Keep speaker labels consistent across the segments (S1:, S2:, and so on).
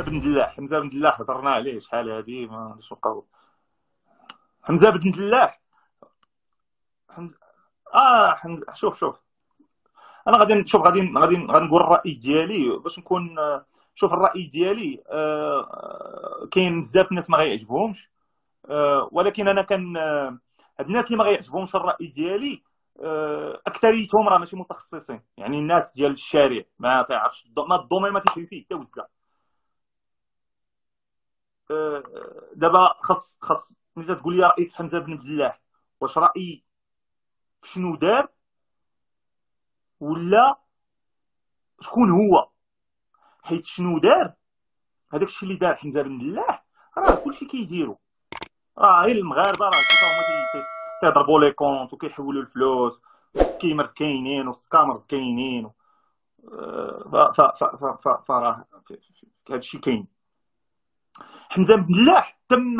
S1: بن دلاح. حمزه بن دلاح هضرنا عليه شحال هادي، ما غاديش نبقاو. حمزه بن دلاح. حمزه. حمزه. شوف انا غادي نشوف، غادي نقول الراي ديالي باش نكون. شوف الراي ديالي، كاين بزاف الناس ما غيعجبهمش، ولكن انا كان هاد الناس اللي ما غيعجبهمش الراي ديالي، اكثريتهم راه ماشي متخصصين، يعني الناس ديال الشارع ما تعرفش ما الدومين ما تيفهم فيه حتى وزه. دابا خاص ملي تقول لي رايك في حمزه بن دلاح، واش رايي في شنو دار ولا شكون هو؟ حيت شنو دار، هذاك الشيء اللي دار حمزه بن دلاح راه كلشي كيديرو، راه غير المغاربه راه هما تيضربوا لي كونت وكيحولوا الفلوس، السكيمرز كاينين والسكامرز كاينين، فراه هذا الشيء كاين. حمزه بن دلاح تم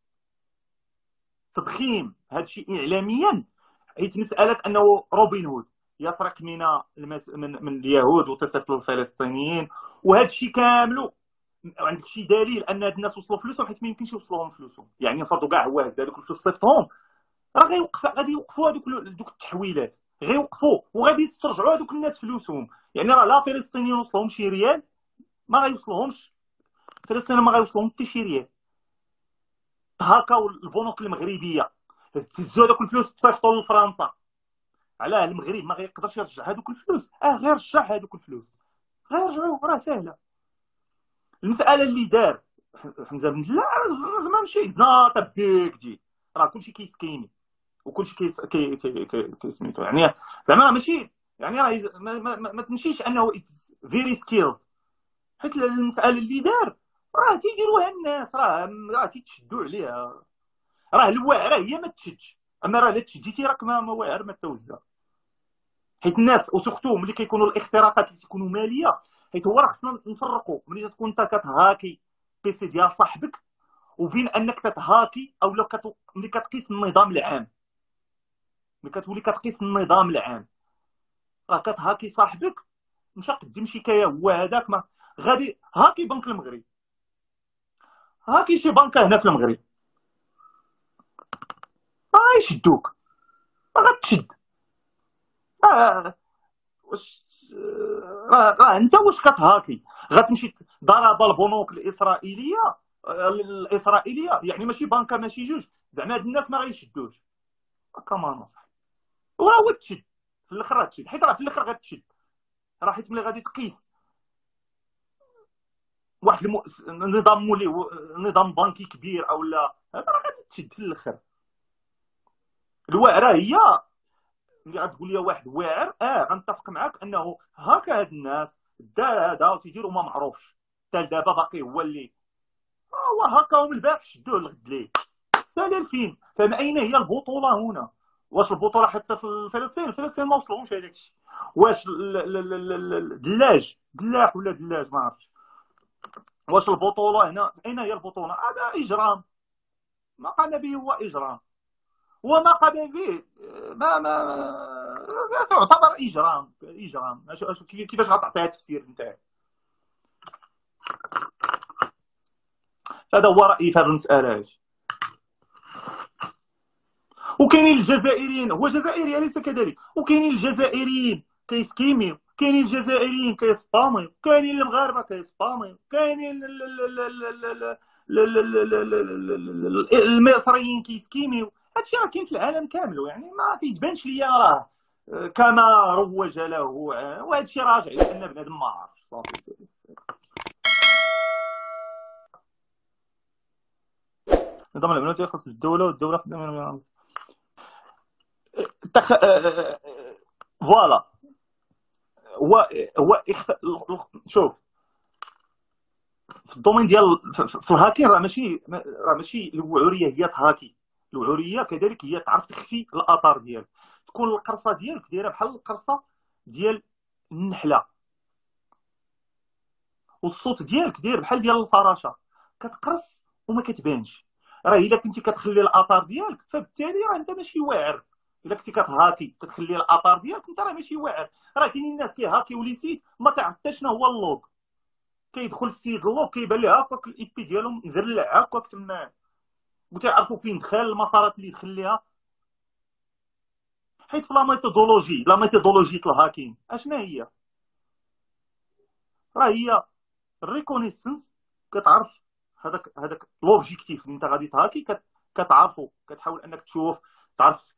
S1: تضخيم هذا الشيء اعلاميا، حيت مساله انه روبن هود يسرق من اليهود وتصيفط للفلسطينيين، وهذا الشيء كامل عندك شي دليل ان هاد الناس وصلوا فلوسهم، حيت ما يمكنش يوصلوهم فلوسهم. يعني نفرضوا كاع هو هز هذوك الفلوس صيفطهم، راه غادي يوقفوا هذوك التحويلات، غيوقفوا وغادي يسترجعوا هذوك الناس فلوسهم. يعني راه لا فلسطينيين وصلهم شي ريال، ما غيوصلهمش فلسطين، ما غيوصلهم حتى شي ريال. تهاكاو البنوك المغربيه، تهزوا هذوك الفلوس تصيفطوا لفرنسا. علاه المغرب ما غيقدرش يرجع هذوك الفلوس؟ غير رجع هذوك الفلوس، غير رجعوا، راه سهله. المساله اللي دار حمزه بن دلاع زعما ماشي زناطه بيك دي، راه كلشي كيسكيني وكلشي كيسميتو، يعني زعما ماشي، يعني راه ما تمشيش انه فيري سكيل، حيت المساله اللي دار راه كيديروها الناس، راه تيتشدوا عليها، راه الواعره هي ما تشدش، اما راه الا تشديتي راك ما واعر ما توزع. حيت الناس وسورتو ملي كيكونوا الاختراقات اللي تيكونوا ماليه، حيت هو راه خصنا نفرقوا ملي تكون انت كتهاكي بيسي ديال صاحبك وبين انك تتهاكي او ملي كتقيس النظام العام، ملي كتولي كتقيس النظام العام، راه كتهاكي صاحبك مشى قدم شكايه، هو هذاك ما غادي هاكي بنك المغرب، هاكي شي بنكه هنا في المغرب، يشدوك، ما غتشد. واش انت واش كتهاكي؟ غتمشي ضرب البنوك الاسرائيليه، يعني ماشي بنكه ماشي جوج، زعما هاد الناس ما غيشدوش. كمان صح، وراه هو تشد في الاخر، تشد حيت راه في الاخر غتشد، راه حيت ملي غادي تقيس واحد نظام مولي، نظام بنكي كبير او لا، هذا راه غادي تشد في الاخر. الواعره هي ملي غتقول لي واحد واعر، غنتفق معاك انه هكا هاد الناس دار هذا وتيديروا ما معروفش، حتى دابا باقي هو اللي هو هكا، ومن البارح شدوه لغد ليه. سالي الفيلم، فما اين هي البطوله هنا؟ واش البطوله حتى في فلسطين؟ فلسطين ما وصلوش هذاك الشيء. واش دلاح ولا دلاج ما عرفتش، واش البطوله هنا؟ اين هي البطوله؟ هذا اجرام، ما قام به هو اجرام، وما قام به ما تعتبر اجرام. كيفاش غتعطيها التفسير نتاعك؟ هذا هو رايي في هذه المساله هذه. وكاينين الجزائريين، هو جزائري اليس كذلك، وكاينين الجزائريين كيسكيميو، كاينين الجزائريين كيسباميو، كاينين المغاربه كيسباميو، كاينين المصريين كيسكيميو. هادشي راه كاين في العالم كامل، يعني ما تيتبانش ليا راه كما روج له، وهادشي راجع لان بنادم ما عرفش صافي. نظام المعلومات يخص الدوله، والدوله خدامه فوالا. هو شوف، في الدومين ديال في الهاكين راه ماشي الوعوريه هي تهاكي، الوعوريه كذلك هي تعرف تخفي الاثار ديالك، تكون القرصه ديالك دايره بحال القرصه ديال النحله، والصوت ديالك داير بحال ديال الفراشه، كتقرص وما كتبانش. راه الا كنتي كتخلي الاثار ديالك فبالتالي راه انت ماشي واعر. الا كنتي كتهاكي كتخلي الاثار ديالك انت راه ماشي واعر. راه كاينين الناس كيهاكيو لي سيت ما تعرف حتى شنو هو اللوغ، كيدخل السيد اللوك كيبان ليه هكاك الاي بي ديالو مزرلع هكاك تما، وتيعرفوا فين دخل، المسارات اللي دخل ليها. حيت في لا ميثودولوجي الهاكين اشنا هي؟ راه هي الريكونيسنس. كتعرف هذاك لوبجيكتيف اللي انت غادي تهاكي، كتعرفو، كتحاول انك تشوف، تعرف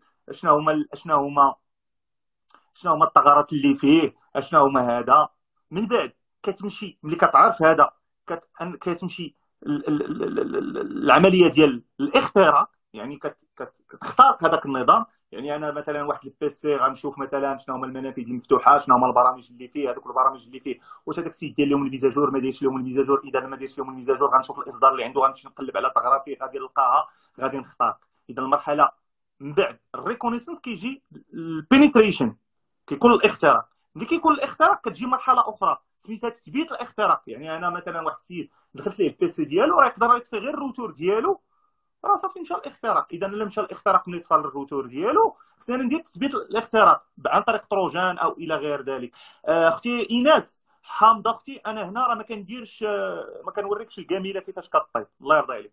S1: شنو هما الثغرات اللي فيه، اشنا هما هذا. من بعد كتمشي ملي كتعرف هذا، كتمشي العمليه ديال الاختراق. يعني كتخترق هذاك النظام. يعني انا مثلا واحد البيسي غنشوف مثلا شنو هما المنافذ المفتوحه، شنو هما البرامج اللي فيه، هذوك البرامج اللي فيه واش هذاك السيد دير لهم الميزاجور، ما دايرش لهم الميزاجور. اذا ما دايرش لهم الميزاجور غنشوف الاصدار اللي عنده، غنمشي نقلب على ثغره فيه، غادي نلقاها، غادي نخترق. اذا المرحله من بعد الريكونيسنس كيجي البينيتريشن، كيكون الاختراق. ملي كيكون الاختراق كتجي مرحله اخرى سميتها تثبيت الاختراق. يعني انا مثلا واحد السيد دخلت ليه البيسي ديالو، راه يقدر يطفي غير الروتور ديالو، راه صافي مشى الاختراق. اذا الا مشى الاختراق ملي طفى الروتور ديالو، خصني ندير تثبيت الاختراق عن طريق تروجان او الى غير ذلك. اختي ايناس حامضه، اختي انا هنا راه ما كنديرش، ما كنوريكش الجميله كيفاش كطيب، الله يرضي عليك.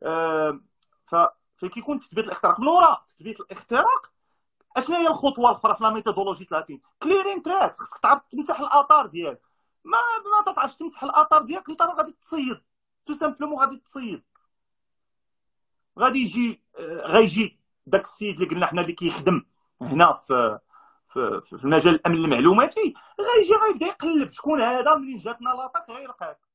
S1: فكيكون تثبيت الاختراق. من وراء تثبيت الاختراق اشنا هي الخطوه الاخرى في لا ميثودولوجي الهاكين؟ كليرين تراك. خصك تعرف تمسح الاثار ديالك. ما تطعش تمسح الاثار ديالك، انت راه غادي تصيد، تو سامبلومون غادي تصيد. غادي يجي غيجي داك السيد اللي قلنا حنا اللي كيخدم هنا في المجال الامن المعلوماتي، غيجي غيبدا يقلب شكون هذا، منين جاتنا لاطاك غيلقاك.